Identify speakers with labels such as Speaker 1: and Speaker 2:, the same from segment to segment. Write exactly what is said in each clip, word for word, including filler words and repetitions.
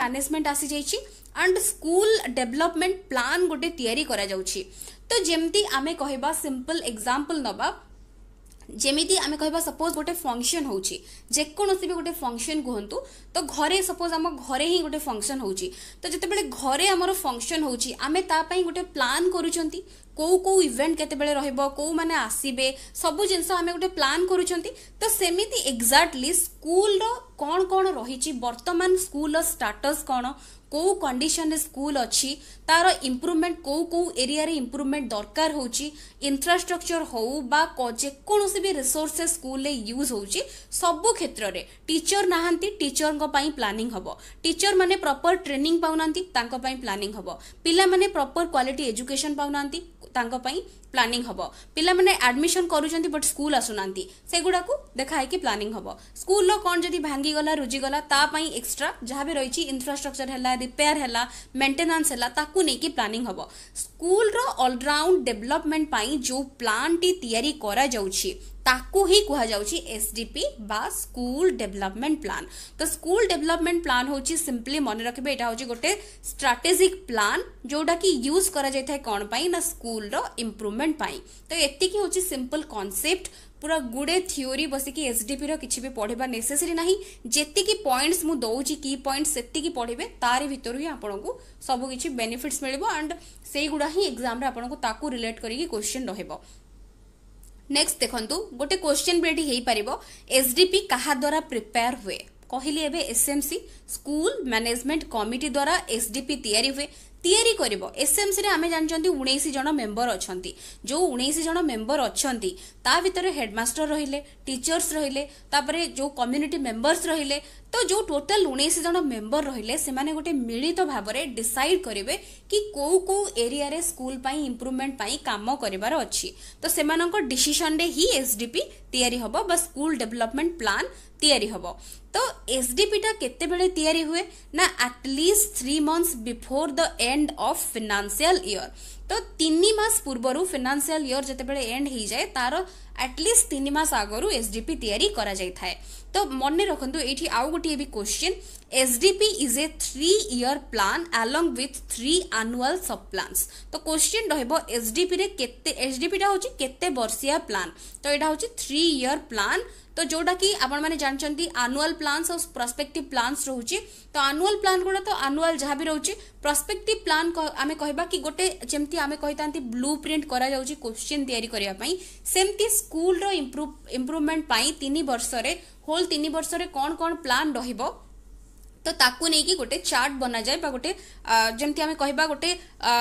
Speaker 1: Management आसी जाइछि and school development plan गोटे तैयारी करा जाउछि। तो जेमती आमे कहबा सिंपल एग्जांपल नबा जेमिति आमे कहबा सपोज गोटे फंक्शन होउची जेकोनोसी भी गोटे फंक्शन कहंतु तो घरे सपोज आम घरे ही गोटे फंक्शन होउची तो जते बेले घरे हमर फंक्शन होउची आमे ता पई गोटे प्लान करूचंती को को इवेंट केते बेले रहइबो को माने आसीबे सबु जिंस आमे गोटे प्लान करूचंती। तो सेमिति एग्जैक्टली स्कूल रो कोन कोन रहिची वर्तमान स्कूल रो स्टेटस कोन को कंडीशन रे स्कूल अच्छी तार इम्प्रूवमेंट को को एरिया रे इम्प्रूवमेंट दरकार होची इंफ्रास्ट्रक्चर हो बा जेकोसी भी रिसोर्सेस स्कूल रे यूज होची सबु क्षेत्र रे टीचर नाहंती टीचर को पई प्लानिंग हबो टीचर माने प्रॉपर ट्रेनिंग पाउनांती तांको पई प्लानिंग हबो पिला माने प्रॉपर क्वालिटी एजुकेशन पाउनांती तांको पई प्लानिंग हबो पिला माने एडमिशन करूचंती बट स्कूल आसुनांती सेगुडा को देखा है कि प्लानिंग हबो स्कूल लो कोन जदी भांगी गला रुजी गला ता पई एक्स्ट्रा जहां भी रहिची इंफ्रास्ट्रक्चर हला रिपेयर हला मेंटेनेंस हला ताकू नै कि प्लानिंग हबो स्कूल रो ऑलराउंड डेवलपमेंट पई जो प्लान टी तयारी करा जाउची ताकू ही कुहा जाउची एसडीपी बा स्कूल डेवलपमेंट प्लान। तो स्कूल डेवलपमेंट प्लान होची सिंपली मन रखबे एटा होची गोटे स्ट्रेटेजिक प्लान जोडा कि यूज करा जाय थाय कोन पई ना स्कूल रो इंप्रूवमेंट पई। तो एति की होची सिंपल कांसेप्ट पूरा गुडे थ्योरी बसी कि एसडीपी रो किछि भी पढिबा नेसेसरी नाही जेति की पॉइंट्स मु दउची की पॉइंट्स सेति की पढिबे तारे भितर ही आपन को सब किछि बेनिफिट्स मिलिबो एंड सेई गुडा ही एग्जाम रे आपन को ताकू रिलेट करी कि क्वेश्चन रहइबो। नेक्स्ट देखंतु गोटे क्वेश्चन भी एठी हेई परिबो एसडीपी कहा द्वारा प्रिपेयर हुए कहली एबे एसएमसी स्कूल मैनेजमेंट कमिटी द्वारा एसडीपी तयारी हुए तयारी करिवो एसएमसी रे आमे जानचंती उन्नीस जण मेंबर अछंती जो उन्नीस जण मेंबर अछंती ता भितर हेडमास्टर रहिले टीचर्स रहिले तापरे जो कम्युनिटी मेंबर्स रहिले तो जो टोटल उन्नीस जण मेंबर रहिले से माने गोटे मिलित भाबरे डिसाइड करिवे कि को को एरिया रे स्कूल पई इंप्रूवमेंट पई काम करिवार अछि। तो सेमानक डिसीजन रे ही एसडीपी तयारी हबो बा स्कूल डेवलपमेंट प्लान तयारी हबो। तो एसडीपी टा केते बेले तयारी हुए ना at least three months before the end of financial year. तो तीन मास पूर्वरु फाइनेंशियल ईयर जते बेले एंड ही जाए तार एटलीस्ट तीन मास आगरु एसडीपी तयारी करा जाय थाए। तो मने रखंतु एठी आउ गोटी भी question SDP is a three year plan along with three annual sub plans. तो क्वेश्चन रहबो एसडीपी रे केते एसडीपी टा होची केते वर्षिया प्लान तो एटा होची थ्री ईयर प्लान। तो जोटा कि आपण माने जानचंती एनुअल प्लान्स और प्रोस्पेक्टिव प्लान्स रहउची। तो एनुअल प्लान गुडा तो एनुअल जहां भी रहउची प्रोस्पेक्टिव प्लान आमे कहबा कि गोटे जेमती आमे कहितांती ब्लूप्रिंट करा जाउची क्वेश्चन तयारी करिया पई सेमती स्कूल रो इम्प्रूव इम्प्रूवमेंट पई तीन वर्ष रे होल तीन वर्ष रे कोन कोन प्लान रहिबो तो ताकू नै कि गोटे चार्ट बना जाय बा गोटे जेमती आमे कहबा गोटे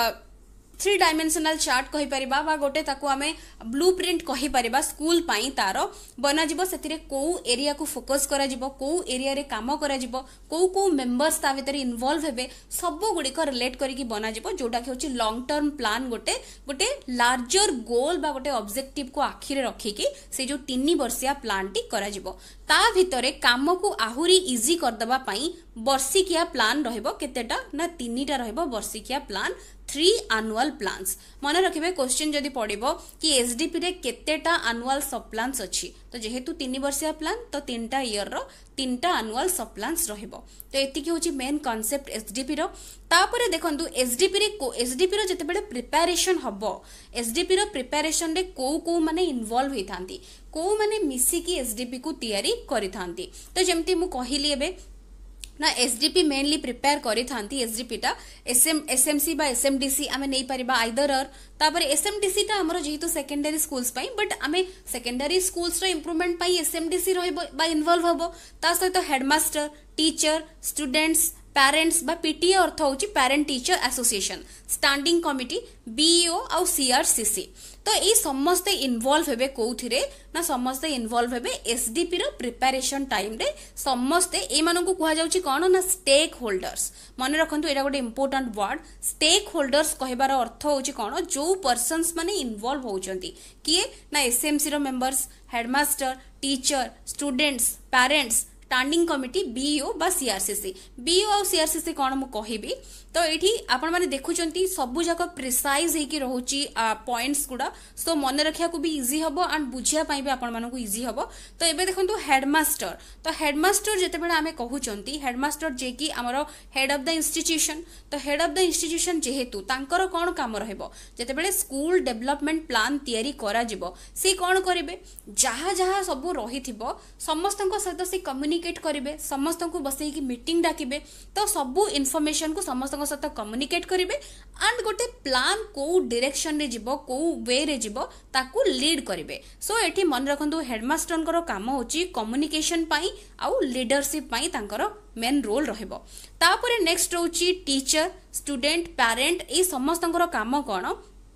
Speaker 1: थ्री डायमेंशनल चार्ट कहि परिबा बा गोटे ताकू आमे ब्लूप्रिंट कहि परिबा स्कूल पई तारो बना जिवो सेतिरे को एरिया को फोकस करा जिवो को एरिया रे काम करा जिवो को को मेंबर्स ता भितर इन्वॉल्व हेबे सब गुडी को रिलेट करी कि बना जिवो जोटा कि होची लॉन्ग टर्म प्लान गोटे गोटे लार्जर गोल बा गोटे ऑब्जेक्टिव को आखि रे रखी कि से जो तीन वर्षिया प्लान टी करा जिवो ता भितरे काम को आहुरी इजी कर दबा पई वर्षिकिया प्लान रहइबो केतेटा ना तीनटा रहइबो वर्षिकिया प्लान थ्री एनुअल प्लान्स। मन रखिबे क्वेश्चन जदि पड़िबो कि एसडीपी रे केतेटा एनुअल सब प्लान्स अछि तो जेहेतु तीन वर्षिया प्लान तो तीनटा ईयर रो तीनटा एनुअल सब प्लान्स रहइबो। तो एति कि होची मेन कांसेप्ट एसडीपी रो। तापरे देखंतु एसडीपी रे को एसडीपी रो जते बेले प्रिपरेशन हबो एसडीपी रो प्रिपरेशन रे को को माने इन्वॉल्व होई थांती को माने मिसी की एसडीपी को तयारी करि थांती। तो जेमती मु कहिली एबे ना एसडीपी मेनली प्रिपेयर करी थांती एसडीपी टा एसएम एसएमसी बा एसएमडीसी आमे नै परिबा आइदर और तापर एसएमडीसी टा हमरो जेहेतु सेकेंडरी स्कूल्स पई बट आमे सेकेंडरी स्कूल्स रो इंप्रूवमेंट पई एसएमडीसी रहइबो बा इन्वॉल्व हबो ता सहित हेडमास्टर टीचर स्टूडेंट्स पेरेंट्स बा पीटीए अर्थ होची parent teacher association standing committee BEO आउ सीआरसीसी। तो ये समस्ते इन्वॉल्व हेबे कोउथिरे ना समस्ते इन्वॉल्व हेबे एसडीपी रो प्रिपरेशन टाइम रे समस्ते ए मानन को कुहा जाउची कोन ना स्टेक होल्डर्स। मन रखंतु एटा गोटे इंपोर्टेंट वर्ड स्टेक होल्डर्स कहबार अर्थ होची कोन जो पर्सन्स माने इन्वॉल्व होउचंती किए ना एसएमसी रो members headmaster teacher students parents standing committee BEO बा सीआरसीसी बीईओ आ सीआरसीसी कौन मु कहिबी तो एठी आपण माने देखुचंती सबु जाक प्रिसाइज हेकी रहउची पॉइंट्स गुडा सो मन रखिया को भी इजी हबो एंड बुझिया पई भी आपण मानन को इजी हबो। तो एबे देखंतु हेडमास्टर तो हेडमास्टर जेते बेले आमे कहउचंती हेडमास्टर जे की हमरो हेड ऑफ द इंस्टीट्यूशन तो हेड ऑफ द इंस्टीट्यूशन जेहेतु तांकर कोन काम रहइबो जेते बेले स्कूल डेवलपमेंट प्लान तयारी करा जिवो से कोन करिवे जहा जहा सब रहिथिबो समस्तन सहित से कम्युनिकेट करिवे समस्तन को बसई की मीटिंग डाकिबे तो सबु इन्फॉर्मेशन को समस्तन सहित कम्युनिकेट करिवे एंड गोटे प्लान को डायरेक्शन रे जिवो को वे रे जिवो ताकू लीड करिवे। सो एठी मन रखंतु हेडमास्टर को काम होची कम्युनिकेशन पाई आउ लीडरशिप पाई तांकर मेन रोल रहइबो। तापरे नेक्स्ट होची टीचर स्टूडेंट पेरेंट ए समस्तन काम कोन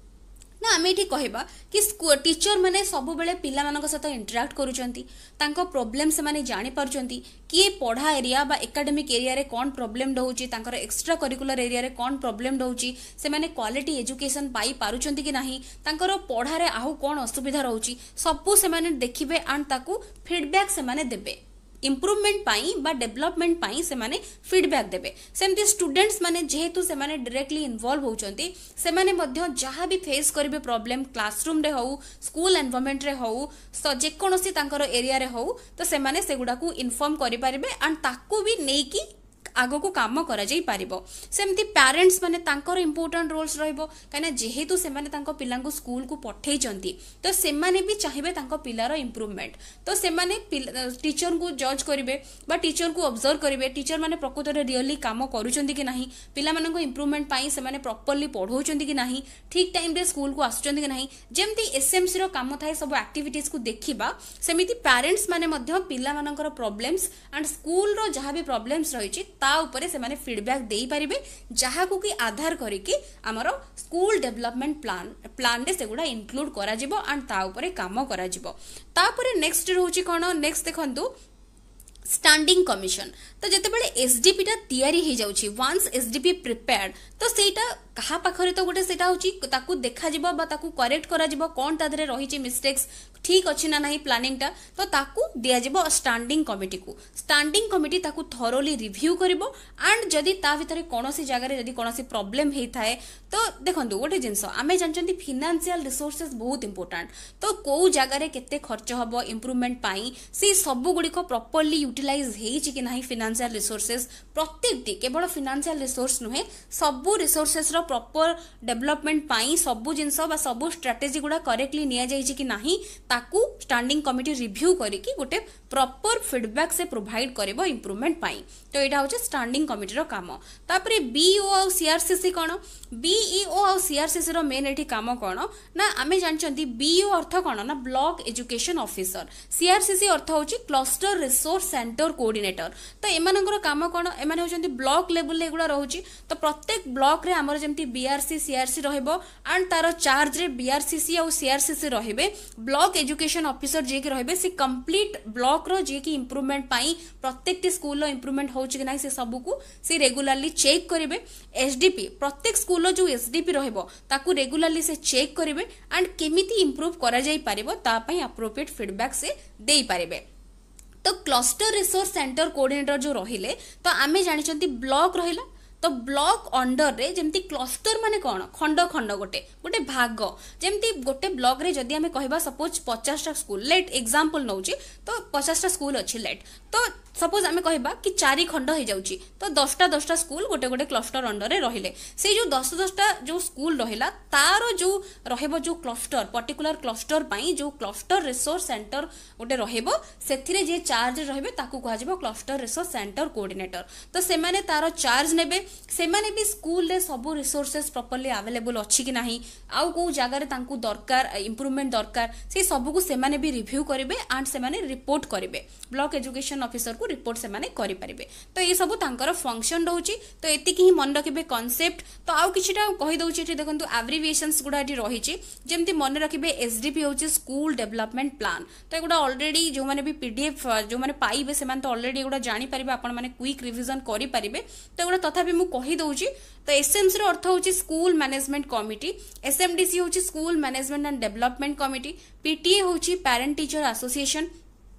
Speaker 1: ना आमे एठी कहबा कि टीचर माने सब बेले पिला मानक सहित इंटरैक्ट करूचंती तांको प्रॉब्लम से माने जानि पारुचंती कि पढ़ा एरिया बा एकेडमिक एरिया रे कोन प्रॉब्लम रहउची तांकर एक्स्ट्रा करिकुलर एरिया रे कोन प्रॉब्लम रहउची से माने क्वालिटी एजुकेशन पाई पारुचंती कि नाही तांकर पढ़ा रे आहु कोन असुविधा रहउची सबु से माने देखिबे एंड ताकू फीडबैक से माने देबे इम्प्रूवमेंट पाई बा डेवलपमेंट पाई से माने फीडबैक देबे। सेमती स्टूडेंट्स माने जेहेतु से माने डायरेक्टली इन्वॉल्व होउचंती से माने मध्य जहां भी फेस करिवे प्रॉब्लम क्लासरूम रे हो स्कूल एनवायरनमेंट रे हो सो जे कोनोसी तांकर एरिया रे हो तो से माने सेगुडा को इन्फॉर्म करि परिबे एंड ताकू भी नेई की आगो को काम करा जाई पारिबो। सेमती पेरेंट्स माने तांकर इंपोर्टेंट रोल्स रहइबो काना जेहेतु से माने तांको पिलां को स्कूल को पठेई चंती तो से माने भी चाहिबे तांको पिलार इंप्रूवमेंट तो से माने टीचर को जज करिवे बा टीचर को ऑब्जर्व करिवे टीचर माने प्रकृत रे रियली काम करूचंती कि नाही पिला माने को इंप्रूवमेंट पाई से माने प्रॉपर्ली पढौचंती कि नाही ठीक टाइम रे स्कूल को आसुचंती कि नाही जेमती एसएमसी रो काम थाए सब एक्टिविटीज को देखिबा सेमिति पेरेंट्स माने मध्य पिला मानकर प्रॉब्लम्स एंड स्कूल रो जहां भी प्रॉब्लम्स रहिछि ता ऊपर से माने फीडबैक देई परिबे जहा को कि आधार करिकि हमरो स्कूल डेवलपमेंट प्लान प्लान रे सेगुडा इंक्लूड करा जिवो एंड ता ऊपर काम करा जिवो। तापरे नेक्स्ट रहउछि कोन नेक्स्ट देखंतु स्टैंडिंग कमिशन तो जेते बेले एसडीपी ता तयारी हे जाउछि वंस एसडीपी प्रिपेयर्ड तो सेटा कहा पाखरे तो गोटे सेटा होछि ताकू देखा जिवो बा ताकू करेक्ट करा जिवो कोन तादरे रहिछि मिस्टेक्स ठीक अछि ना नाही प्लानिंग टा तो ताकू दिया जिवो स्टैंडिंग कमिटी को स्टैंडिंग कमिटी ताकू थरोली रिव्यू करिवो एंड जदी ता भितरे कोनोसी जगह रे जदी कोनोसी प्रॉब्लम हेई थाए तो देखंतु गोटे जिंस आमे जानचंती फाइनेंशियल रिसोर्सेस बहुत इंपोर्टेंट तो को जगह रे केते खर्च हबो इंप्रूवमेंट पाई से सब गुडी को प्रॉपर्ली यूटिलाइज हेछि कि नाही फाइनेंशियल रिसोर्सेस प्रत्येक टी केवल फाइनेंशियल रिसोर्स नुहे सब रिसोर्सेस रो प्रॉपर डेवलपमेंट पाई सब जिंस बा सब स्ट्रेटजी गुडा करेक्टली निया जाइछि कि नाही ताकू स्टैंडिंग कमिटी रिव्यू करिकि गोटे प्रॉपर फीडबैक से प्रोवाइड करिवो इंप्रूवमेंट पाई तो एटा होचे स्टैंडिंग कमिटी रो काम। तापरे बीईओ आ सीआरसीसी कोन बीईओ आ सीआरसीसी रो मेन एठी काम कोन ना आमे जानचंती बीईओ अर्थ कोन ना ब्लॉक एजुकेशन ऑफिसर सीआरसीसी अर्थ होची क्लस्टर रिसोर्स सेंटर कोऑर्डिनेटर तो एमानकर काम कोन एमाने होचंती ब्लॉक लेवल ले गुडा रहउची तो प्रत्येक ब्लॉक रे हमर जेमती बीआरसी सीआरसी रहइबो एंड तारो चार्ज रे बीआरसीसी आ सीआरसीसी रहिबे ब्लॉक एजुकेशन ऑफिसर जे के रहिबे से कंप्लीट ब्लॉक रो जे की इंप्रूवमेंट पाई प्रत्येक टी स्कूल रो इंप्रूवमेंट होउची कि नाही से सब को से रेगुलरली चेक करिवे एसडीपी प्रत्येक स्कूल रो जो एसडीपी रहइबो ताकू रेगुलरली से चेक करिवे एंड केमिति इंप्रूव करा जाई पारिबो ता पई एप्रोप्रिएट फीडबैक से देई पारिबे। तो क्लस्टर रिसोर्स सेंटर कोऑर्डिनेटर जो रहिले तो आमे जानिचंती ब्लॉक रहिला तो ब्लॉक अंडर रे जेमती क्लस्टर माने कोन खंड खंड गोटे गोटे भाग जेमती गोटे ब्लॉक रे जदी हमें कहबा सपोज पचास टा स्कूल लेट एग्जांपल नउची तो पचास टा स्कूल अछि लेट तो सपोज आमे कहबा कि चारि खंड हे जाउची तो दस टा दस टा स्कूल गोटे गोटे क्लस्टर अंडर रे रहिले से जो दस दस टा जो स्कूल रहिला तारो जो रहबो जो क्लस्टर पर्टिकुलर क्लस्टर पई जो क्लस्टर रिसोर्स सेंटर गोटे रहबो सेथिरे जे चार्ज रहबे ताकू कहा जेबो क्लस्टर रिसोर्स सेंटर कोऑर्डिनेटर तो से माने तारो चार्ज नेबे से माने भी स्कूल रे सब रिसोर्सेस प्रॉपर्ली अवेलेबल अछि कि नाही आउ को जगह रे तांकू दरकार इंप्रूवमेंट दरकार से सब को से माने भी रिव्यू करिवे एंड से माने रिपोर्ट करिवे ब्लॉक एजुकेशन ऑफिसर को रिपोर्ट से माने करि परिबे तो ये सब तांकर फंक्शन रहउची तो एतिकी ही मन रखिबे कांसेप्ट तो आउ किछिटा कहि दउची एठी देखंतु एब्रिविएशंस गुडा एठी रहिची जेमति मन रखिबे एसडीपी होची स्कूल डेवलपमेंट प्लान तो एगुडा ऑलरेडी जो माने भी पीडीएफ जो माने पाइबे से माने तो ऑलरेडी एगुडा जानि परिबे आपण माने क्विक रिवीजन करि परिबे तो एगुडा तथापि मु कहि दउची तो एसएमसी रो अर्थ होची स्कूल मैनेजमेंट कमिटी एसएमडीसी होची school management and development committee PTA होची parent teacher association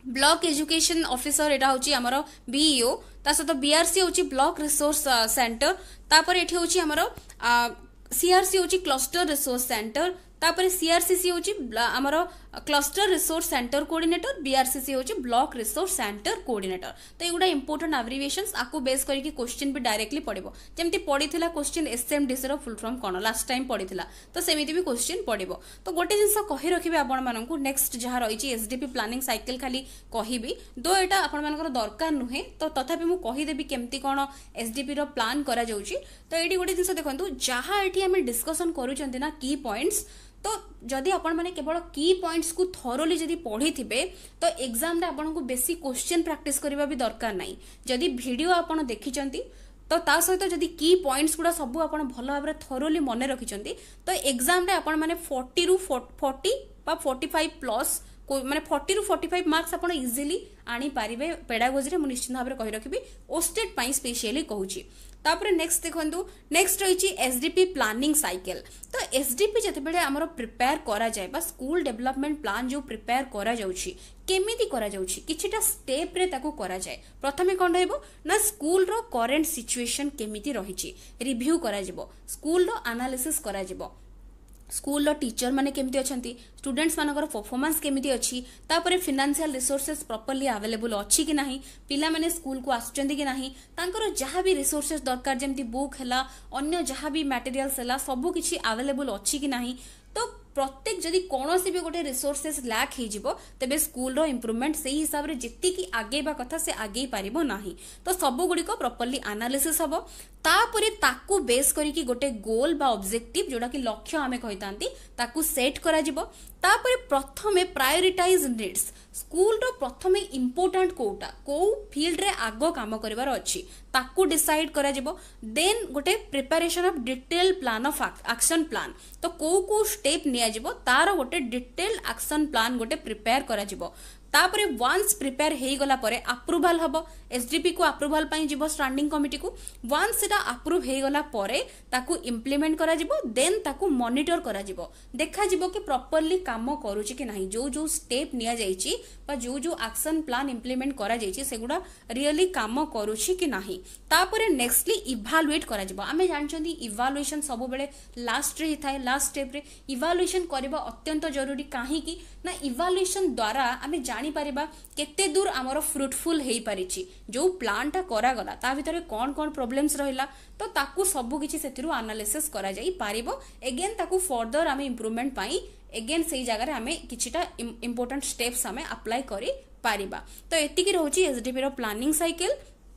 Speaker 1: block education officer एटा होची हमरो बीईओ ता सहित बीआरसी होची ब्लॉक रिसोर्स सेंटर तापर एठी होची हमरो सीआरसी होची क्लस्टर रिसोर्स सेंटर तापर सीआरसीसी होची हमरो cluster resource centre coordinator BRCC होची ब्लॉक रिसोर्स सेंटर कोऑर्डिनेटर तो एगुडा इंपोर्टेंट एब्रिविएशंस आकु बेस करके क्वेश्चन भी डायरेक्टली पड़िबो जेमति पड़िथिला क्वेश्चन एसएमडीसी रो फुल फॉर्म कोन लास्ट टाइम पड़िथिला तो सेमिति भी क्वेश्चन पड़िबो तो गोटे जिंस कहि रखिबे आपण माननकु नेक्स्ट जहा रहिछि एसडीपी प्लानिंग साइकिल खाली कहिबी दो एटा आपण मानकर दरकार नुहे तो तथापि मु कहि देबी केमति कोन एसडीपी रो प्लान करा जाउछि तो एडी गोटे जिंस देखंतु जहा एठी हम डिस्कशन करूचंती ना की पॉइंट्स तो जदि आपण माने केवल की पॉइंट्स को थरोली जदि पढ़ी थिबे तो एग्जाम रे आपण को बेसी क्वेश्चन प्रैक्टिस करबा भी दरकार नाही जदि वीडियो आपण देखिचंती तो ता सहित जदि की पॉइंट्स गुडा सब आपण भलो भाबरे थरोली मने रखिचंती तो एग्जाम रे आपण माने चालीस रु चालीस बा पैंतालीस प्लस माने चालीस रु पैंतालीस मार्क्स आपण इजीली आनी पारिबे पेडागोजी रे मु निश्चित भाबरे कहि रखिबी ओस्टेट पई स्पेशली कहूची तापर नेक्स्ट देखंतु नेक्स्ट रहिछि एसडीपी प्लानिंग साइकिल तो एसडीपी जते बेले हमरो प्रिपेयर करा जाय बा स्कूल डेवलपमेंट प्लान जो प्रिपेयर करा जाउछि केमिति करा जाउछि किछिटा स्टेप रे ताको करा जाय प्रथमे कोन रहइबो ना स्कूल रो करंट सिचुएशन केमिति रहिछि रिव्यू करा जिवो स्कूल रो एनालिसिस करा जिवो स्कूल रो टीचर माने केमिति अछंती स्टूडेंट्स मानकर परफॉर्मेंस केमिति अछि तापरे फाइनेंशियल रिसोर्सेस प्रॉपर्ली अवेलेबल अछि कि नाही पिला माने स्कूल को आसुचंती कि नाही तांकर जहां भी रिसोर्सेस दरकार जेमति बुक हैला अन्य जहां भी मटेरियल्स हैला सब किछि अवेलेबल अछि कि नाही तो प्रत्येक जदि कोनोसी भी गोटे रिसोर्सेस लैक हे जिवो तबे स्कूल रो इंप्रूवमेंट सेही हिसाब रे जेति की आगे बा कथा से आगे पारिबो नाही तो सब गुडी को प्रॉपर्ली एनालिसिस हबो तापरे ताकू बेस करी कि गोटे गोल बा ऑब्जेक्टिव जोडा कि लक्ष्य हमें कहितांती ताकू सेट करा जिवो तापरे प्रथमे प्रायोरिटाइज नीड्स स्कूल रो प्रथमे इंपोर्टेंट कोटा को फील्ड रे आगो काम करिवार अछि ताकू डिसाइड करा जिवो देन गोटे preparation of detail plan of action plan तो को को स्टेप निया जिवो तार गोटे डिटेल एक्शन प्लान गोटे प्रिपेयर करा जिवो तापरे वंस प्रिपेयर हे गला परे अप्रूवल हबो एसडीपी को अप्रूवल पई जिवो स्टैंडिंग कमिटी को वंस सेटा अप्रूव हे गला परे ताकू इंप्लीमेंट करा जिवो देन ताकू मॉनिटर करा जिवो देखा जिवो कि प्रॉपर्ली काम करूची कि नाही जो जो स्टेप निया जाईची बा जो जो एक्शन प्लान इंप्लीमेंट करा जाईची सेगुडा रियली काम करूची कि नाही तापरे नेक्स्टली इवैल्यूएट करा जिवो आमे जानचंदी इवैल्यूएशन सब बेले लास्ट रे थाए लास्ट स्टेप रे इवैल्यूएशन करबा अत्यंत जरूरी काहे कि ना इवैल्यूएशन द्वारा आमे जानी परिबा केते दूर हमरो फ्रूटफुल हेई परिची जो प्लान टा करा गला ता भीतर कोन कोन प्रॉब्लम्स रहिला तो ताकू सब किछि सेतिरु एनालिसिस करा जाई पारिबो अगेन ताकू फर्दर आमे इंप्रूवमेंट पाई अगेन सेही जगह रे आमे किछिटा इंपोर्टेंट स्टेप्स आमे अप्लाई करी पारिबा तो एति की रहउची एसडीपी रो प्लानिंग साइकिल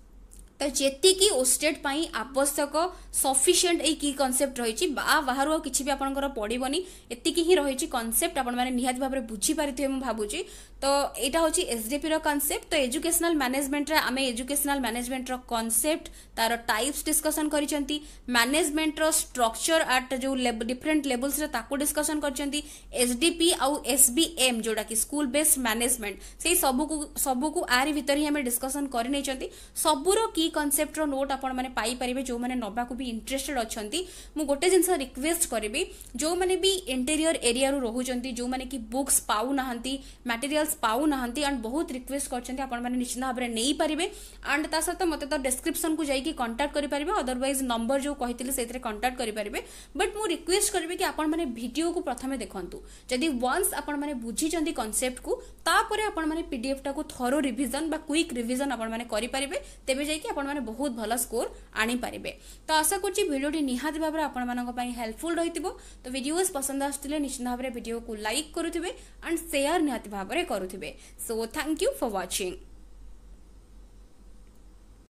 Speaker 1: तो जेति की ओस्टेट पाई आवश्यक सफिशिएंट ए की कांसेप्ट रहिछि बा बाहर आ किछि भी आपनकर पडिबोनी एति की ही रहिछि कांसेप्ट आपन माने निहात भाबरे बुझी पारिथिबे मु भाबुची तो एटा होछि एसडीपी रो कांसेप्ट तो एजुकेशनल मैनेजमेंट रे आमे एजुकेशनल मैनेजमेंट रो कांसेप्ट तार टाइप्स डिस्कशन करिसंती मैनेजमेंट रो स्ट्रक्चर एट जो डिफरेंट लेवल्स रे ताको डिस्कशन करिसंती एसडीपी आ एसबीएम जोडा की स्कूल बेस्ड मैनेजमेंट सेही सबु को सबु को आरि भीतर ही हमें डिस्कशन करि नैचंती सबुरो की कांसेप्ट रो नोट आपण माने पाई परिबे जो माने नबा को भी इंटरेस्टेड अछंती मु गोटे जिंस रिक्वेस्ट करबी जो माने भी इंटीरियर एरिया रो रहउचंती जो माने की बुक्स पाउ नाहंती मटेरियल्स पाउ नाहंती एंड बहुत रिक्वेस्ट करचंती आपण माने निश्चित भाबरे नेई परिबे एंड ता सहित मते तो डिस्क्रिप्शन को जाई कि कांटेक्ट करि परिबे अदरवाइज नंबर जो कहितले सेतरे कांटेक्ट करि परिबे बट मु रिक्वेस्ट करबे कि आपण माने वीडियो को प्रथमे देखंतु जदी वंस आपण माने बुझिचंती कांसेप्ट को तापरे आपण माने पीडीएफ टा को थरो रिवीजन बा क्विक रिवीजन आपण माने करि परिबे तेबे जाई कि आपण माने बहुत भला स्कोर आनी पारिबे तो आशा करछि वीडियोटी निहात भाबरे आपण मानक पई हेल्पफुल रहितिबो तो वीडियोस पसंद आस्तिले निश्चित भाबरे वीडियो को लाइक करूथिबे एंड शेयर निहात भाबरे करूथिबे so thank you for watching.